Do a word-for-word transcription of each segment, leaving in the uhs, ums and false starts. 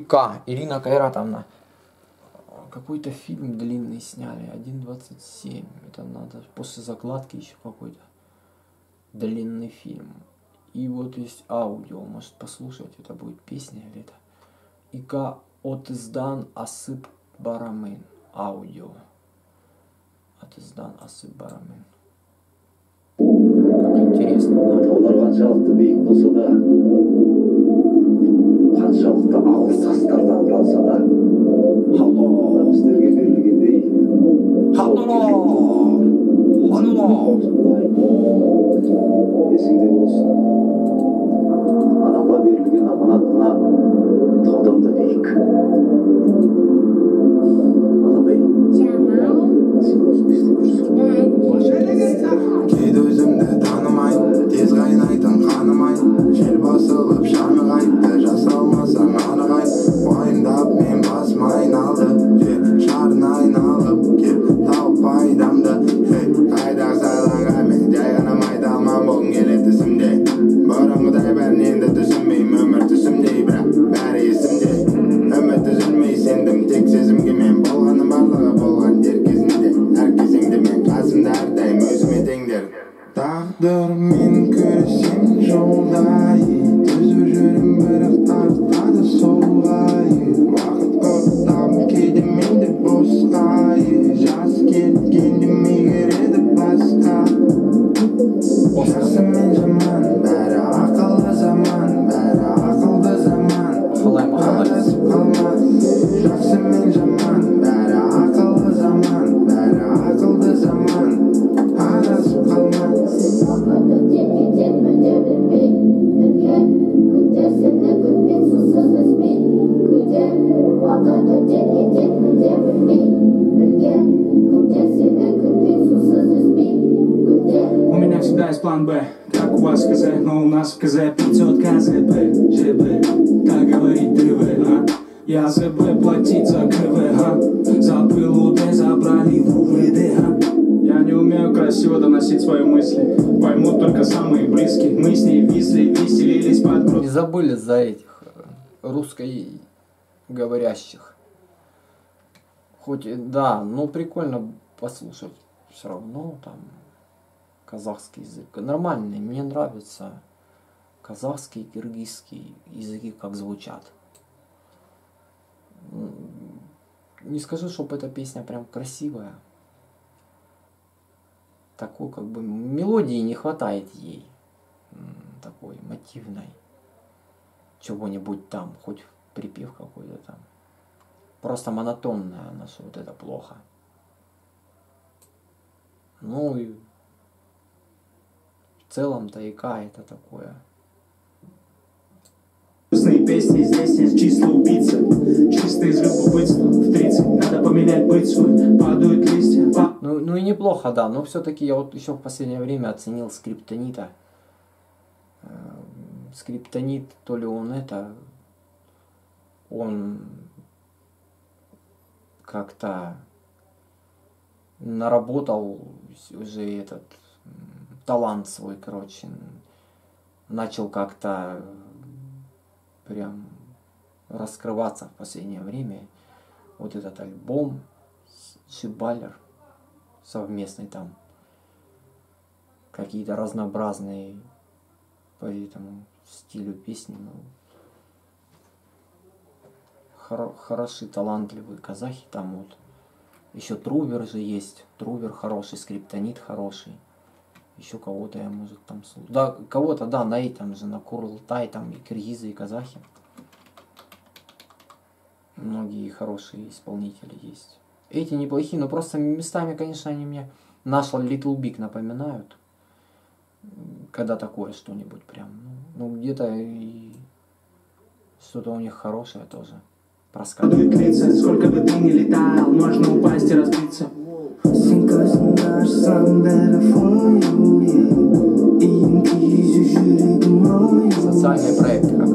ИК, Ирина Кайратовна. Какой-то фильм длинный сняли, один двадцать семь. Это надо после закладки еще какой-то длинный фильм. И вот есть аудио, может послушать, это будет песня или это. ИК Отыздан Асып Барамын. Аудио. Отыздан Асып Барамын. Как интересно, да? Таулар қаншалықты биік болса да, қаншалықты алыс тастардан қалса да, Алла біздерге берілгендей, Алла! Алла! Есіңде болсын. Адамға берілген аманат мына таудан да биік. Алабай, сен өзің істеп жүрсің. Кейде өзімді танымай, тез қайнайтын қаным ай, жел басылып шаңы қайтты, жасалмасам анығай. Уайымдап мен басым айналды, жер шарын айналып, кел тауып пайдамды. Қайдағы сайланға мен жай ғана майдалман болғым келеді түсімде. Бұрынғыдай бәрін енді түсінбеймін, өмір түсімдей, бірақ бәрі есімде. Үміт үзілмей сендім, тек сезімге мен болғаным барлығы болған дер кезінде. Әр кезеңде мен қасымда әрдайым өзіме теңдер. Тағдырмен күресем жолдай, түзу жүрім бірақ тартады солғай. Уақыт құртам кейде менде босқай, жас кеткенде мегереді басқа. Жақсы мен жаман, бәрі ақылы заман, бәрі ақылды заман. Адасып қалма, жақсы мен жаман, бәрі ақылы заман, бәрі ақылды заман. Адасып қалма. У меня всегда есть план Б, как у вас в КЗ, но у нас в КЗ пятьсот КЗП, ЖБ, так говорит ТВ, а? Я ЗБ платить за КВ, а? За пыл УД забрали в УВД, а? Я не умею красиво доносить свои мысли, поймут только самые близкие. Мы с ней висли, веселились под грудь. Не забыли за этих русскоговорящих. Хоть, да, ну прикольно послушать. Все равно там казахский язык. Нормальный, мне нравится казахский, киргизский языки, как звучат. Не скажу, чтобы эта песня прям красивая. Такой, как бы, мелодии не хватает ей. Такой мотивной. Чего-нибудь там, хоть припев какой-то там. Просто монотонная она, что вот это плохо. Ну и в целом-то ИК это такое. Грустные песни, здесь нет числа убийца. Чисто из любопытства в тридцать надо поменять быть свой. Падают листья. Па... Ну, ну и неплохо, да. Но все-таки я вот еще в последнее время оценил Скриптонита. Скриптонит, то ли он это... Он как-то наработал уже этот талант свой, короче. Начал как-то прям раскрываться в последнее время. Вот этот альбом Шибалер совместный там. Какие-то разнообразные по этому стилю песни. Ну, хор хорошие, талантливые казахи там вот. Еще Трувер же есть. Трувер хороший, Скриптонит хороший. Еще кого-то я, может, там слушаю. Да, кого-то, да, на этом же, на Курултай, там и киргизы, и казахи. Многие хорошие исполнители есть. Эти неплохие, но просто местами, конечно, они мне нашел Little Big напоминают. Когда такое что-нибудь прям. Ну, где-то и что-то у них хорошее тоже проскакивает. Сколько бы ты ни летал, можно упасть и разбиться. Социальные проекты, как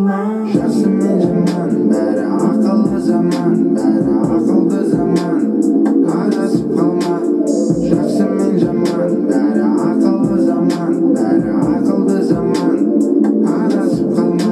Жақсы мен жаман, бәрі ақылы заман, бәрі ақылды заман, адасып қалма. Жақсы мен жаман, бәрі ақылы заман, бәрі ақылды заман, адасып қалма.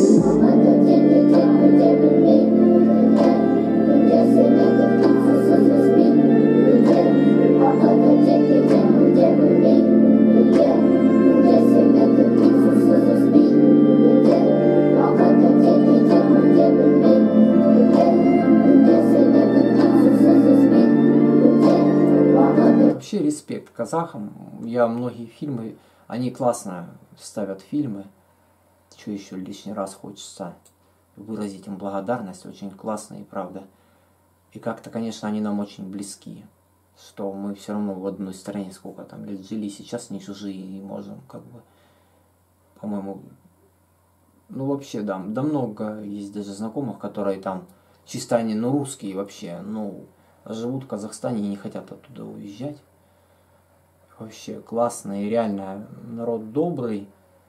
Вообще респект казахам. Я многие фильмы, они классно ставят фильмы. Что еще лишний раз хочется выразить им благодарность. Очень классно и правда. И как-то, конечно, они нам очень близки. Что мы все равно в одной стране сколько там лет жили, сейчас не чужие и можем как бы, по-моему, ну вообще да, да много есть даже знакомых, которые там чисто они, ну русские вообще, ну живут в Казахстане и не хотят оттуда уезжать. Вообще классно и реально народ добрый,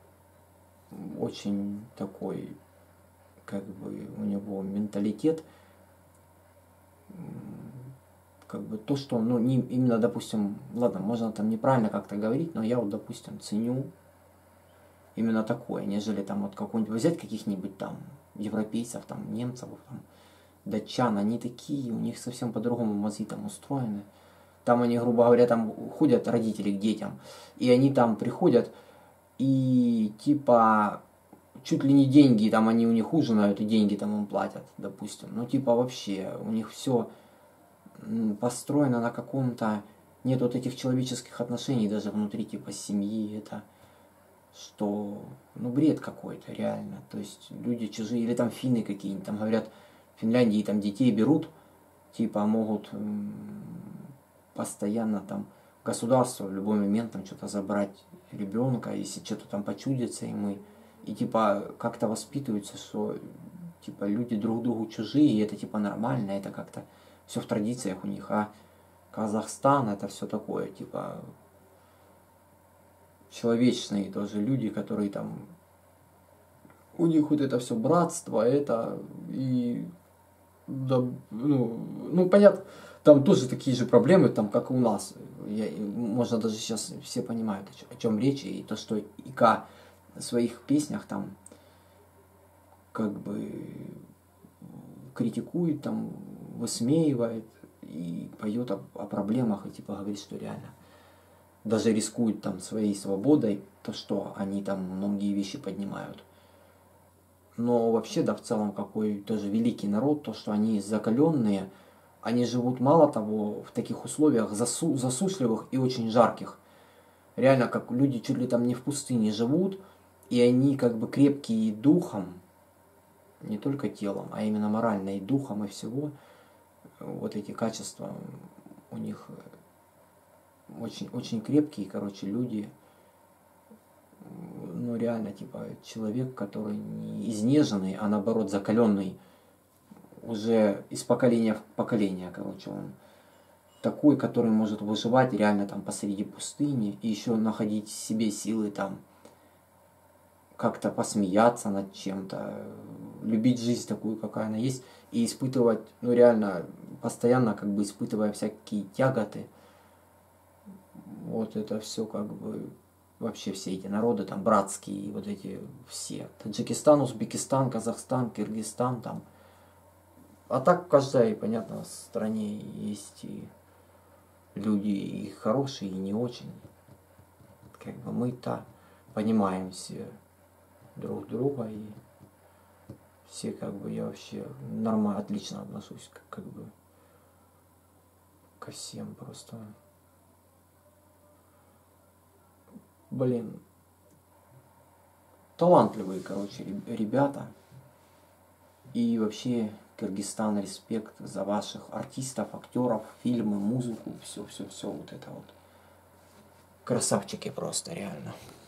очень такой, как бы у него менталитет, как бы то, что, ну, не, именно, допустим, ладно, можно там неправильно как-то говорить, но я вот, допустим, ценю именно такое, нежели там вот какой-нибудь, взять каких-нибудь там европейцев, там, немцев, там, датчан, они такие, у них совсем по-другому мозги там устроены. Там они, грубо говоря, там ходят родители к детям, и они там приходят, и типа чуть ли не деньги, там они у них ужинают, и деньги там им платят, допустим. Ну, типа вообще, у них все построено на каком-то, нет вот этих человеческих отношений даже внутри типа семьи, это что, ну, бред какой-то реально. То есть люди чужие, или там финны какие-нибудь, там говорят, в Финляндии там детей берут, типа могут постоянно там государство в любой момент там что-то забрать ребенка, если что-то там почудится ему, и типа как-то воспитываются, что типа люди друг другу чужие, и это типа нормально, это как-то все в традициях у них, а Казахстан это все такое, типа человечные тоже люди, которые там, у них вот это все братство, это и да, ну, ну понятно, там тоже такие же проблемы, там как и у нас. Я, можно даже сейчас все понимают, о чем речь, и то, что Ика в своих песнях там как бы критикует, там высмеивает и поет о, о проблемах, и типа говорит, что реально даже рискует там своей свободой, то, что они там многие вещи поднимают. Но вообще, да, в целом, какой тоже великий народ, то, что они закаленные, они живут, мало того, в таких условиях засу засушливых и очень жарких. Реально, как люди чуть ли там не в пустыне живут, и они как бы крепкие духом, не только телом, а именно морально и духом, и всего. Вот эти качества у них очень, очень крепкие, короче, люди. Ну, реально, типа, человек, который не изнеженный, а наоборот закаленный, уже из поколения в поколение, короче, он такой, который может выживать реально там посреди пустыни и еще находить в себе силы там как-то посмеяться над чем-то, любить жизнь такую, какая она есть, и испытывать, ну, реально, постоянно, как бы, испытывая всякие тяготы. Вот это все, как бы, вообще все эти народы, там, братские, вот эти все. Таджикистан, Узбекистан, Казахстан, Киргизстан, там. А так в каждой, понятно, стране есть и люди и хорошие, и не очень. Как бы мы-то понимаем все друг друга, и все, как бы, я вообще нормально, отлично отношусь, как, как бы, ко всем просто. Блин, талантливые, короче, ребята. И вообще, Кыргызстан, респект за ваших артистов, актеров, фильмы, музыку, все-все-все вот это вот. Красавчики просто, реально.